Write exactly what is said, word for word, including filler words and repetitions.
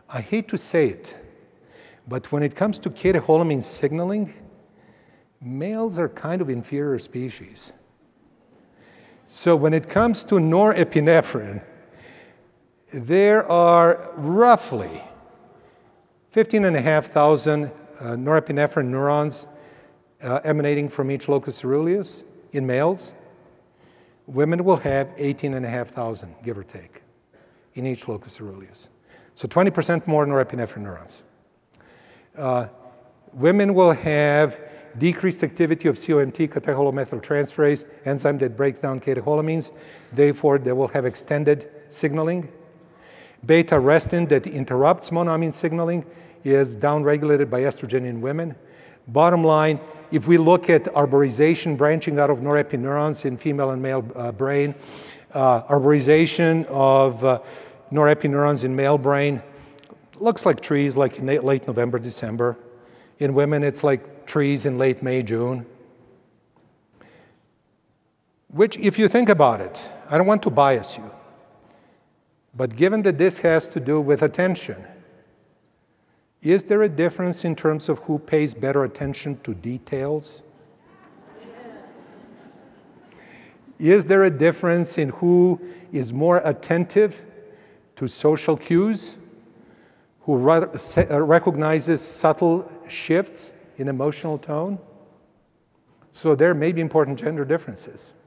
I hate to say it, but when it comes to catecholamine signaling, males are kind of inferior species. So when it comes to norepinephrine, there are roughly fifteen and a half thousand uh, norepinephrine neurons uh, emanating from each locus coeruleus in males. Women will have eighteen and a half thousand, give or take, in each locus coeruleus. So twenty percent more norepinephrine neurons. Uh, women will have decreased activity of C O M T, catecholomethyltransferase, enzyme that breaks down catecholamines. Therefore, they will have extended signaling. Beta-arrestin that interrupts monoamine signaling is downregulated by estrogen in women. Bottom line, if we look at arborization branching out of norepineurons in female and male uh, brain, uh, arborization of uh, norepineurons in male brain looks like trees like in late November, December. In women, it's like trees in late May, June. Which, if you think about it, I don't want to bias you, but given that this has to do with attention, is there a difference in terms of who pays better attention to details? Is there a difference in who is more attentive to social cues, who recognizes subtle shifts in emotional tone? So there may be important gender differences.